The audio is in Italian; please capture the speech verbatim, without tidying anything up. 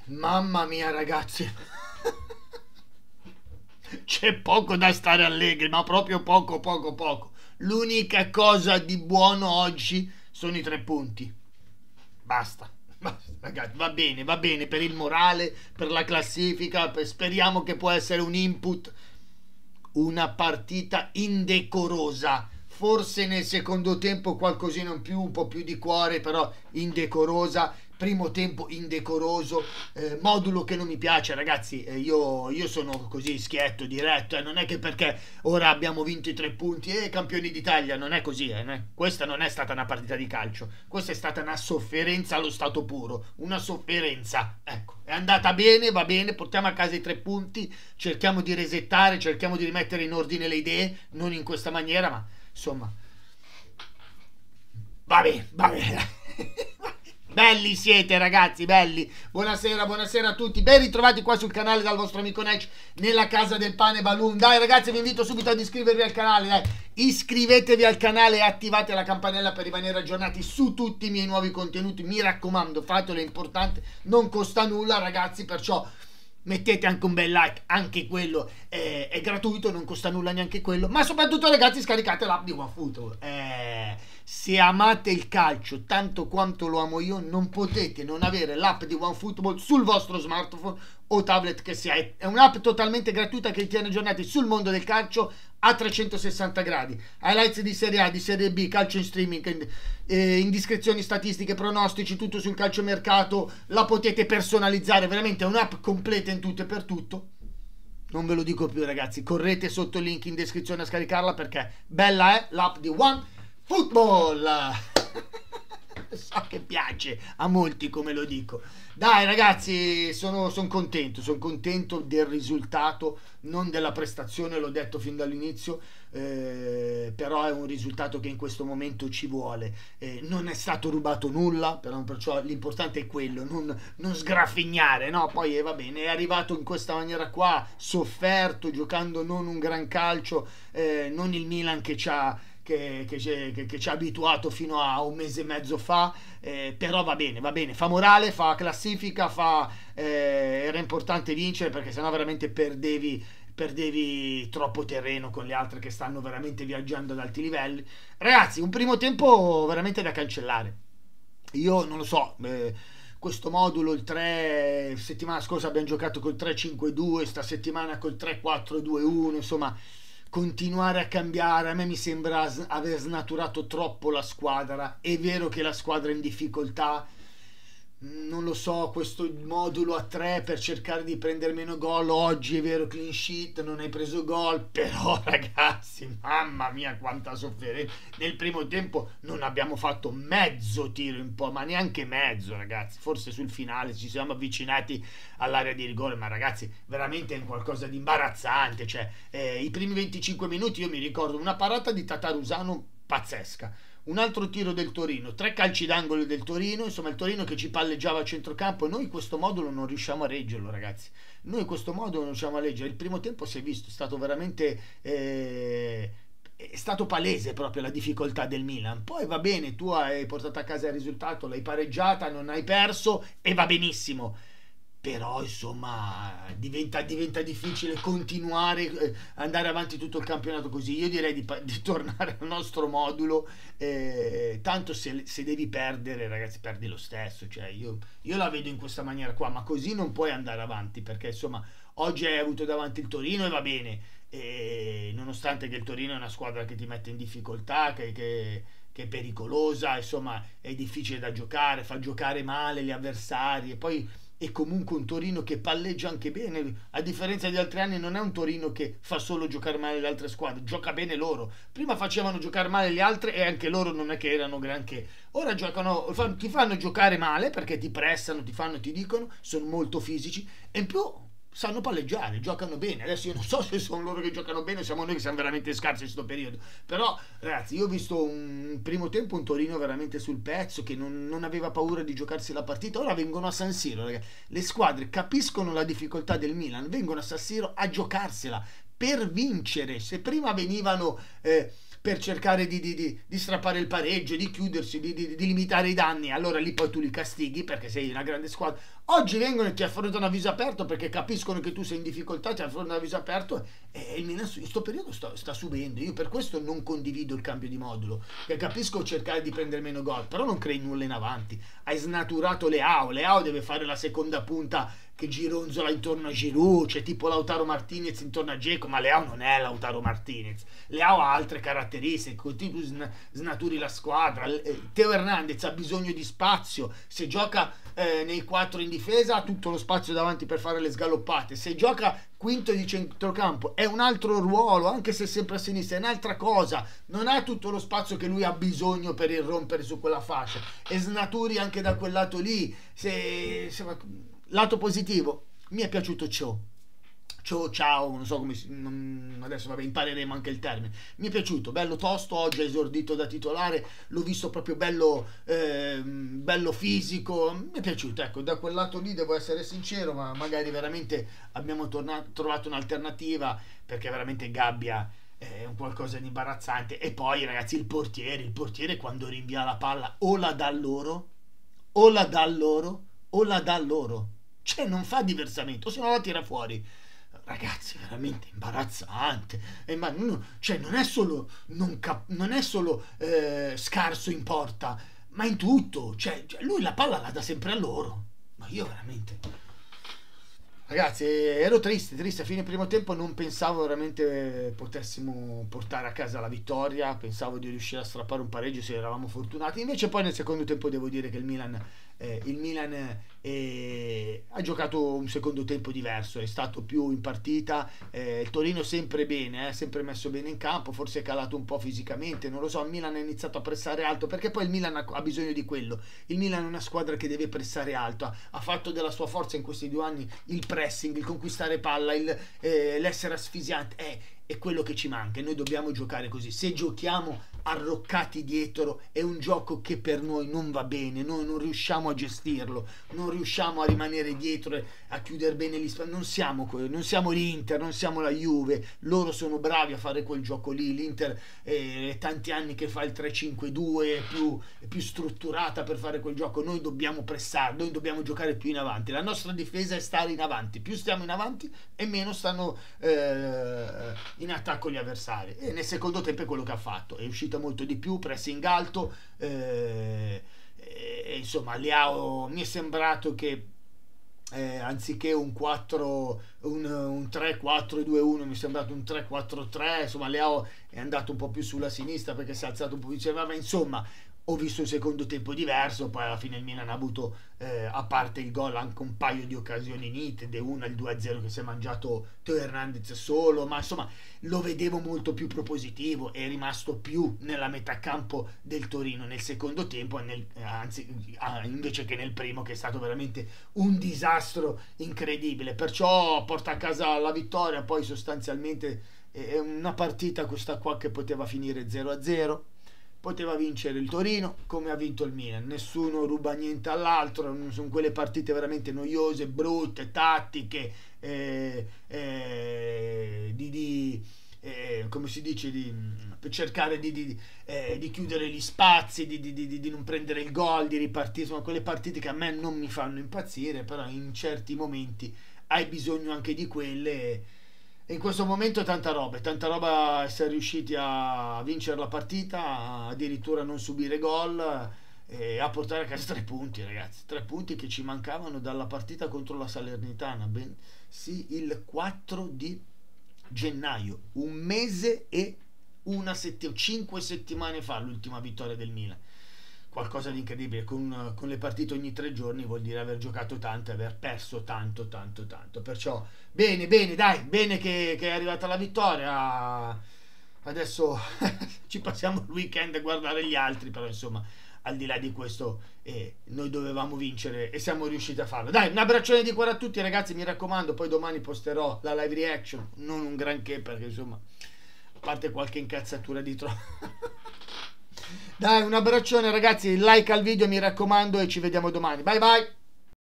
Mamma mia, ragazzi. C'è poco da stare allegri, ma proprio poco, poco, poco. L'unica cosa di buono oggi sono i tre punti. Basta. Basta, ragazzi, va bene, va bene per il morale, per la classifica, per- speriamo che può essere un input. Una partita indecorosa. Forse nel secondo tempo qualcosina in più, un po' più di cuore, però indecorosa. Primo tempo indecoroso, eh, modulo che non mi piace, ragazzi. eh, io, io sono così schietto, diretto. eh, non è che perché ora abbiamo vinto i tre punti e campioni d'Italia, non è così. eh, né? Questa non è stata una partita di calcio, questa è stata una sofferenza allo stato puro. Una sofferenza, ecco, è andata bene, va bene, portiamo a casa i tre punti, cerchiamo di resettare, cerchiamo di rimettere in ordine le idee, non in questa maniera, ma insomma, va bene, va bene. Belli siete ragazzi, belli. Buonasera, buonasera a tutti. Ben ritrovati qua sul canale dal vostro amico Nec nella casa del pane Balloon. Dai ragazzi, vi invito subito ad iscrivervi al canale, dai. Iscrivetevi al canale e attivate la campanella per rimanere aggiornati su tutti i miei nuovi contenuti. Mi raccomando, fatelo, è importante, non costa nulla ragazzi, perciò mettete anche un bel like, anche quello è, è gratuito, non costa nulla neanche quello, ma soprattutto ragazzi scaricate l'app di OneFootball. Eh, se amate il calcio tanto quanto lo amo io, non potete non avere l'app di OneFootball sul vostro smartphone o tablet che sia. È un'app totalmente gratuita che vi tiene aggiornati sul mondo del calcio a trecentosessanta gradi, highlights di Serie A, di Serie B, calcio in streaming, eh, indiscrezioni statistiche, pronostici, tutto sul calciomercato. La potete personalizzare, veramente è un'app completa in tutto e per tutto. Non ve lo dico più ragazzi, correte sotto il link in descrizione a scaricarla perché bella è l'app di OneFootball. So che piace a molti, come lo dico. Dai ragazzi, sono, sono contento, sono contento del risultato, non della prestazione, l'ho detto fin dall'inizio, eh, però è un risultato che in questo momento ci vuole. Eh, non è stato rubato nulla, però perciò l'importante è quello, non, non sgraffignare, no? Poi eh, va bene, è arrivato in questa maniera qua, sofferto, giocando non un gran calcio, eh, non il Milan che c'ha che, che, che, che ci ha abituato fino a un mese e mezzo fa, eh, però va bene, va bene, fa morale, fa classifica, fa, eh, era importante vincere perché sennò veramente perdevi, perdevi troppo terreno con le altre che stanno veramente viaggiando ad alti livelli. Ragazzi, un primo tempo veramente da cancellare. Io non lo so, eh, questo modulo, il tre, settimana scorsa abbiamo giocato col tre cinque due, sta settimana col tre quattro due uno, insomma continuare a cambiare a me mi sembra aver snaturato troppo la squadra. È vero che la squadra è in difficoltà, non lo so, questo modulo a tre per cercare di prendere meno gol. Oggi è vero, clean sheet, non hai preso gol, però ragazzi, mamma mia quanta sofferenza. Nel primo tempo non abbiamo fatto mezzo tiro in po', ma neanche mezzo ragazzi, forse sul finale ci siamo avvicinati all'area di rigore, ma ragazzi veramente è qualcosa di imbarazzante. Cioè eh, i primi venticinque minuti io mi ricordo una parata di Tatarusano pazzesca, un altro tiro del Torino, tre calci d'angolo del Torino, insomma il Torino che ci palleggiava a centrocampo. Noi questo modulo non riusciamo a reggerlo ragazzi, noi questo modulo non riusciamo a leggere. Il primo tempo si è visto, è stato veramente eh, è stato palese proprio la difficoltà del Milan. Poi va bene, tu hai portato a casa il risultato, l'hai pareggiata, non hai perso e va benissimo, però insomma diventa, diventa difficile continuare, eh, andare avanti tutto il campionato così. Io direi di, di tornare al nostro modulo, eh, tanto se, se devi perdere ragazzi perdi lo stesso. Cioè io, io la vedo in questa maniera qua, ma così non puoi andare avanti perché insomma oggi hai avuto davanti il Torino e va bene, e nonostante che il Torino è una squadra che ti mette in difficoltà, che, che che è pericolosa, insomma è difficile da giocare, fa giocare male gli avversari, e poi è comunque un Torino che palleggia anche bene, a differenza di altri anni non è un Torino che fa solo giocare male le altre squadre, gioca bene loro. Prima facevano giocare male le altre e anche loro non è che erano granché, ora giocano, ti fanno giocare male perché ti pressano, ti fanno, ti dicono, sono molto fisici e in più sanno palleggiare, giocano bene. Adesso io non so se sono loro che giocano bene o siamo noi che siamo veramente scarsi in questo periodo, però ragazzi io ho visto un primo tempo un Torino veramente sul pezzo che non, non aveva paura di giocarsi la partita. Ora vengono a San Siro, ragazzi. Le squadre capiscono la difficoltà del Milan, vengono a San Siro a giocarsela per vincere. Se prima venivano eh, per cercare di, di, di, di strappare il pareggio, di chiudersi, di, di, di limitare i danni, allora lì poi tu li castighi perché sei una grande squadra. Oggi vengono e ti affrontano a viso aperto perché capiscono che tu sei in difficoltà, ti affrontano a viso aperto e il Milan in questo periodo sta, sta subendo. Io per questo non condivido il cambio di modulo, che capisco cercare di prendere meno gol, però non crei nulla in avanti. Hai snaturato Leao, Leao deve fare la seconda punta che gironzola intorno a Giroud, c'è tipo Lautaro Martinez intorno a Dzeko, ma Leao non è Lautaro Martinez, Leao ha altre caratteristiche, così tu snaturi la squadra. Teo Hernandez ha bisogno di spazio, se gioca eh, nei quattro in difesa ha tutto lo spazio davanti per fare le sgaloppate, se gioca quinto di centrocampo è un altro ruolo, anche se sempre a sinistra è un'altra cosa, non ha tutto lo spazio che lui ha bisogno per irrompere su quella fascia, e snaturi anche da quel lato lì. Se, se lato positivo, mi è piaciuto Ciao. Ciao, ciao, non so come si, non, adesso vabbè impareremo anche il termine. Mi è piaciuto, bello tosto, oggi ha esordito da titolare, l'ho visto proprio bello, eh, bello fisico, mi è piaciuto, ecco, da quel lato lì devo essere sincero, ma magari veramente abbiamo tornato, trovato un'alternativa, perché veramente Gabbia è un qualcosa di imbarazzante. E poi ragazzi il portiere, il portiere quando rinvia la palla o la dà loro, o la dà loro, o la dà loro. Cioè non fa diversamente, o se no la tira fuori. Ragazzi, veramente imbarazzante. E ma, no, cioè non è solo, non cap- non è solo eh, scarso in porta, ma in tutto. Cioè, cioè lui la palla la dà sempre a loro. Ma io veramente... Ragazzi, ero triste, triste. A fine primo tempo non pensavo veramente potessimo portare a casa la vittoria. Pensavo di riuscire a strappare un pareggio se eravamo fortunati. Invece poi nel secondo tempo devo dire che il Milan... Eh, il Milan eh, ha giocato un secondo tempo diverso, è stato più in partita, eh, il Torino sempre bene, eh, sempre messo bene in campo, forse è calato un po' fisicamente, non lo so. Il Milan ha iniziato a pressare alto, perché poi il Milan ha, ha bisogno di quello. Il Milan è una squadra che deve pressare alto, ha, ha fatto della sua forza in questi due anni il pressing, il conquistare palla, il, eh, l'essere asfissiante, eh, è quello che ci manca, e noi dobbiamo giocare così. Se giochiamo arroccati dietro è un gioco che per noi non va bene, noi non riusciamo a gestirlo, non riusciamo a rimanere dietro e a chiudere bene gli spazi. Non siamo, non siamo l'Inter, non siamo la Juve, loro sono bravi a fare quel gioco lì. L'Inter è tanti anni che fa il tre cinque due, è più, è più strutturata per fare quel gioco. Noi dobbiamo pressare, noi dobbiamo giocare più in avanti, la nostra difesa è stare in avanti, più stiamo in avanti e meno stanno eh, in attacco gli avversari. E nel secondo tempo è quello che ha fatto, è uscito molto di più, pressing alto, eh, e, insomma Leao mi è sembrato che eh, anziché un quattro un, un tre quattro due uno mi è sembrato un tre quattro tre, insomma Leao è andato un po' più sulla sinistra perché si è alzato un po' vicino, ma insomma ho visto un secondo tempo diverso. Poi alla fine il Milan ha avuto, eh, a parte il gol, anche un paio di occasioni nitide, una il due a zero che si è mangiato Teo Hernandez solo, ma insomma lo vedevo molto più propositivo, è rimasto più nella metà campo del Torino nel secondo tempo, nel, anzi invece che nel primo, che è stato veramente un disastro incredibile. Perciò porta a casa la vittoria. Poi sostanzialmente è una partita questa qua che poteva finire zero a zero, poteva vincere il Torino come ha vinto il Milan, nessuno ruba niente all'altro, sono quelle partite veramente noiose, brutte, tattiche, eh, eh, di, di eh, come si dice, di, per cercare di, di, eh, di chiudere gli spazi, di, di, di, di non prendere il gol, di ripartire. Sono quelle partite che a me non mi fanno impazzire, però in certi momenti hai bisogno anche di quelle. In questo momento tanta roba, tanta roba essere riusciti a vincere la partita, addirittura non subire gol e a portare a casa tre punti, ragazzi. Tre punti che ci mancavano dalla partita contro la Salernitana, ben, sì, il quattro di gennaio, un mese e una sette, cinque settimane fa l'ultima vittoria del Milan. Qualcosa di incredibile. Con, con le partite ogni tre giorni vuol dire aver giocato tanto e aver perso tanto tanto tanto. Perciò bene bene, dai, bene che, che è arrivata la vittoria. Adesso ci passiamo il weekend a guardare gli altri, però insomma al di là di questo eh, noi dovevamo vincere e siamo riusciti a farlo. Dai, un abbraccione di cuore a tutti, ragazzi, mi raccomando. Poi domani posterò la live reaction, non un granché perché insomma a parte qualche incazzatura di troppo. Dai, un abbraccione, ragazzi, like al video, mi raccomando, e ci vediamo domani. Bye bye.